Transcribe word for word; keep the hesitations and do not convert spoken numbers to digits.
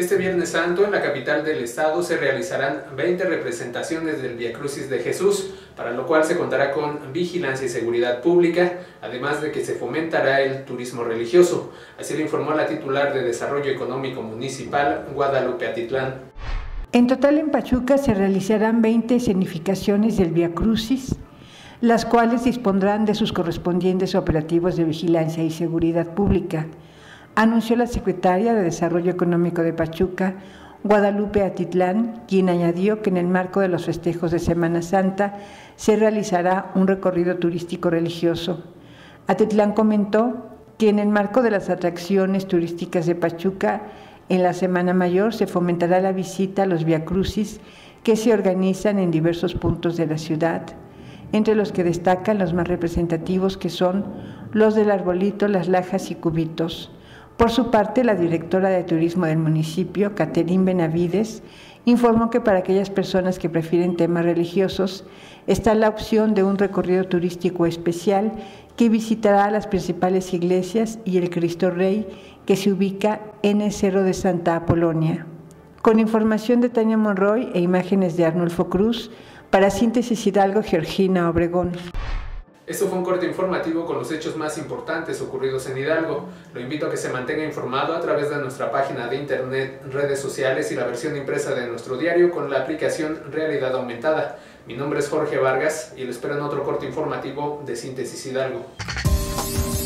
Este Viernes Santo en la capital del estado se realizarán veinte representaciones del Vía Crucis de Jesús, para lo cual se contará con vigilancia y seguridad pública, además de que se fomentará el turismo religioso. Así lo informó la titular de Desarrollo Económico Municipal, Guadalupe Atitlán. En total en Pachuca se realizarán veinte escenificaciones del Vía Crucis, las cuales dispondrán de sus correspondientes operativos de vigilancia y seguridad pública, anunció la secretaria de Desarrollo Económico de Pachuca, Guadalupe Atitlán, quien añadió que en el marco de los festejos de Semana Santa se realizará un recorrido turístico religioso. Atitlán comentó que en el marco de las atracciones turísticas de Pachuca, en la Semana Mayor se fomentará la visita a los Vía Crucis que se organizan en diversos puntos de la ciudad, entre los que destacan los más representativos, que son los del Arbolito, Las Lajas y Cubitos. Por su parte, la directora de Turismo del municipio, Catherine Benavides, informó que para aquellas personas que prefieren temas religiosos está la opción de un recorrido turístico especial que visitará las principales iglesias y el Cristo Rey, que se ubica en el Cerro de Santa Apolonia. Con información de Tania Monroy e imágenes de Arnulfo Cruz, para Síntesis Hidalgo, Georgina Obregón. Esto fue un corte informativo con los hechos más importantes ocurridos en Hidalgo. Lo invito a que se mantenga informado a través de nuestra página de internet, redes sociales y la versión impresa de nuestro diario con la aplicación Realidad Aumentada. Mi nombre es Jorge Vargas y lo espero en otro corte informativo de Síntesis Hidalgo.